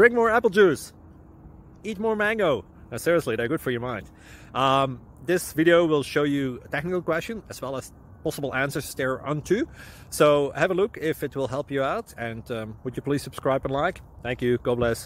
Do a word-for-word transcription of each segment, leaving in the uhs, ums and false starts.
drink more apple juice, eat more mango. No, seriously, they're good for your mind. Um, this video will show you a technical question as well as possible answers thereunto. So have a look if it will help you out, and um, would you please subscribe and like? Thank you. God bless.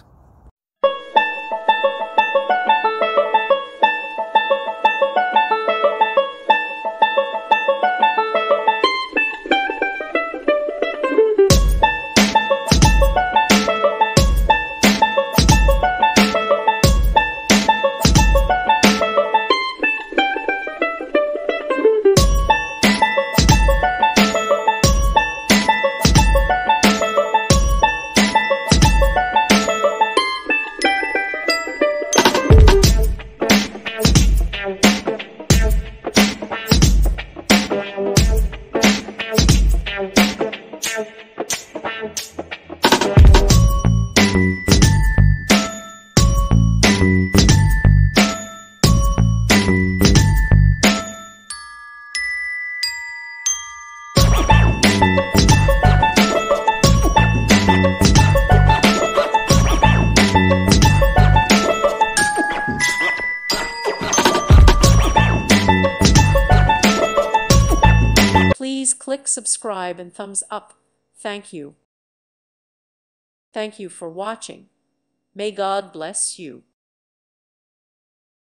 Please click subscribe and thumbs up. Thank you. Thank you for watching. May God bless you.